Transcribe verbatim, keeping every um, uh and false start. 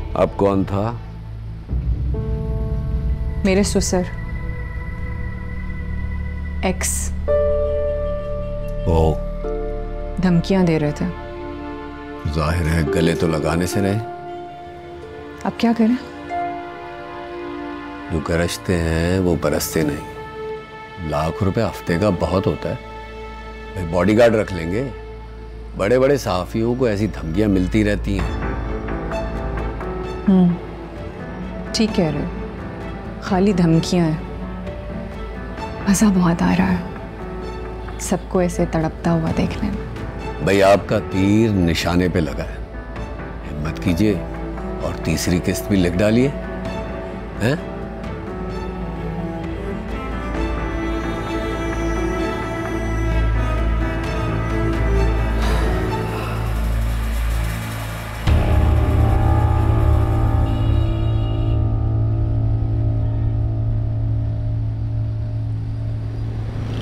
अब कौन था? मेरे ससुर, एक्स। ओ, धमकियां दे रहे थे। जाहिर है गले तो लगाने से रहे। अब क्या करें? जो गरजते हैं वो बरसते नहीं। लाख रुपए हफ्ते का बहुत होता है भाई, बॉडीगार्ड रख लेंगे। बड़े बड़े सहाफियों को ऐसी धमकियां मिलती रहती हैं। हम्म, ठीक कह रहे हो। खाली धमकियां हैं। मजा बहुत आ रहा है सबको ऐसे तड़पता हुआ देखने में। भाई आपका तीर निशाने पे लगा है, हिम्मत कीजिए और तीसरी किस्त भी लिख डालिए। हैं?